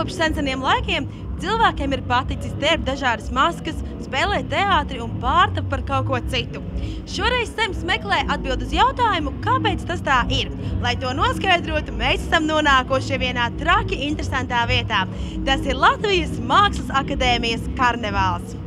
Kopš seniem laikiem cilvēkiem ir paticis tērpt dažādas maskas, spēlēt teātri un pārtapt par kaut ko citu. Šoreiz Sems meklē atbild uz jautājumu, kāpēc tas tā ir. Lai to noskaidrotu, mēs esam nonākuši vienā traki interesantā vietā. Tas ir Latvijas Mākslas akadēmijas karnevāls.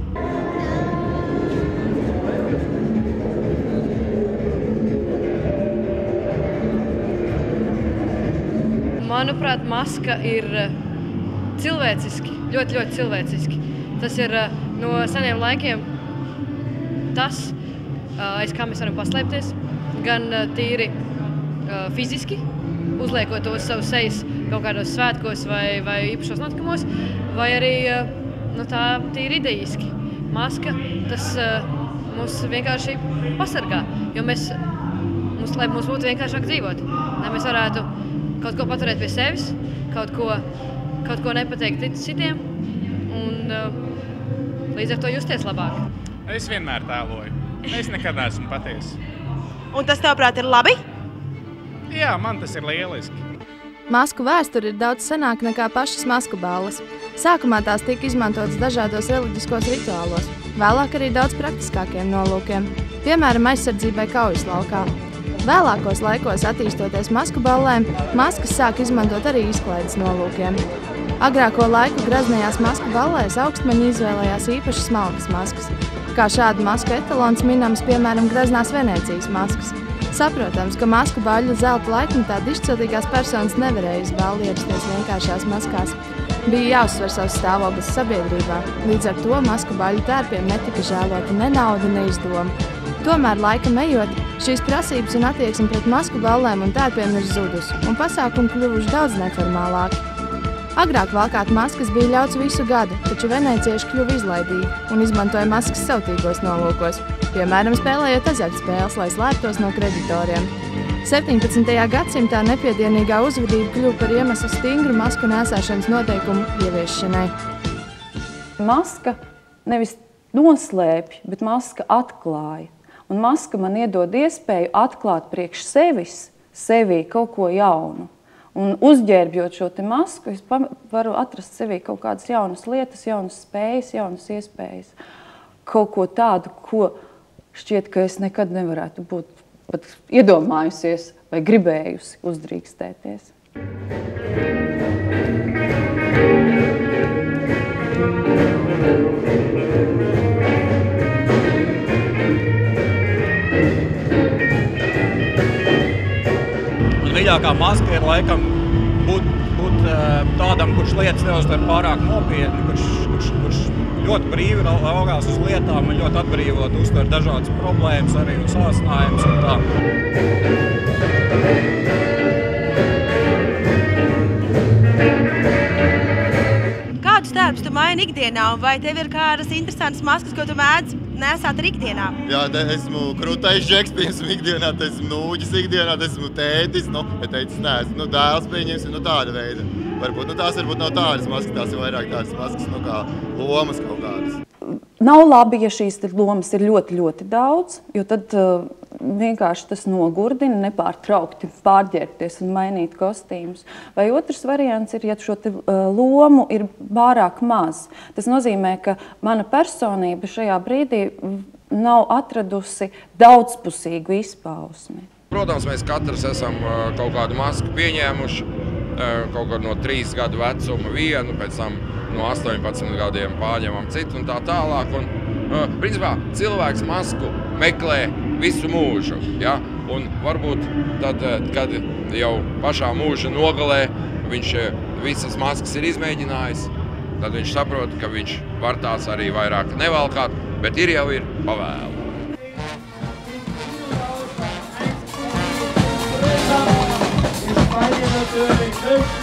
Manuprāt, maska ir cilvēciski, ļoti cilvēciski. Tas ir no seniem laikiem tas, aiz kā mēs varam paslēpties, gan tīri fiziski, uzliekot to savu sejas kaut kādos svētkos vai īpašos notikumos, vai arī tā tīri idejiski. Maska, tas mūs vienkārši pasargā, jo lai mums būtu vienkāršāk dzīvot, lai mēs varētu kaut ko paturēt pie sevis, kaut ko nepateikt citiem un līdz ar to justies labāk. Es vienmēr tēloju. Es nekad neesmu patiesi. Un tas, tavuprāt, ir labi? Jā, man tas ir lieliski. Masku vēsture ir daudz senāka nekā pašas masku balles. Sākumā tās tika izmantotas dažādos reliģiskos rituālos, vēlāk arī daudz praktiskākiem nolūkiem, piemēram, aizsardzībai kaujas laukā. Vēlākos laikos, attīstoties masku ballēm, maskas sāk izmantot arī izklaides nolūkiem. Agrāko laiku graznajās masku ballēs augstmaņi izvēlējās īpaši smalkas maskas. Kā šādu masku etalons minams, piemēram, graznās Venēcijas maskas. Saprotams, ka masku baļu zelta laikmetā dižciltīgās personas nevarēja uz balli ierasties vienkāršās maskās. Bija jāuzsver savs stāvoklis sabiedrībā, līdz ar to masku baļu tērpiem netika žēlota ne nauda, ne izdoma. Tomēr laikam ejot, šīs prasības un attieksme pret masku ballēm un tērpiem ir zudusi, un pasākumi kļuvuši daudz neformālāki. Agrāk valkāt maskas bija ļauts visu gadu, taču venēcieši kļuva izlaidīgi un izmantoja maskas savtīgos nolūkos, piemēram, spēlējot azartspēles, lai slēptos no kreditoriem. 17. gadsimtā nepiedienīgā uzvedība kļuva par iemeslu stingru masku nēsāšanas noteikumu ieviešanai. Maska nevis noslēpj, bet maska atklāja. Un maska man iedod iespēju atklāt priekš sevī kaut ko jaunu. Un uzģērbjot šo te masku, es varu atrast sevī kaut kādas jaunas lietas, jaunas spējas, jaunas iespējas. Kaut ko tādu, ko šķiet, ka es nekad nevarētu būt pat iedomājusies vai gribējusi uzdrīkstēties. Mīļākā maska ir laikam būt tādam, kurš lietas neuztver pārāk nopietni, kurš ļoti brīvi raugās uz lietām un ļoti atbrīvot uztver dažādas problēmas, arī un sāsinājumus un tā. Kādus tērpus tu maini ikdienā, un vai tev ir kādas interesantas maskas, ko tu mēdz nesāt arī ikdienā? Jā, esmu krūtais džeks, piemēram, ikdienā, esmu nūģis ikdienā, esmu tētis, ja teicis neesmu, dēls pieņemsim, tāda veida. Varbūt, tās varbūt nav tādas maskas, tās ir vairāk tādas maskas, kā lomas kaut kādas. Nav labi, ja šīs lomas ir ļoti daudz, jo tad vienkārši tas nogurdina nepārtraukti pārģērbties un mainīt kostīmus. Vai otrs variants ir, ja šo lomu ir pārāk maz. Tas nozīmē, ka mana personība šajā brīdī nav atradusi daudzpusīgu izpausmi. Protams, mēs katrs esam kaut kādu masku pieņēmuši, kaut kādu no 3 gadu vecuma vienu, pēc tam no 18 gadiem pārņemam citu un tā tālāk. Un, principā, cilvēks masku meklē visu mūžu. Ja? Un varbūt tad, kad jau pašā mūža nogalē viņš visas maskas ir izmēģinājis, tad viņš saprot, ka viņš var tās arī vairāk nevalkāt, bet ir pavēlu. Natürlich.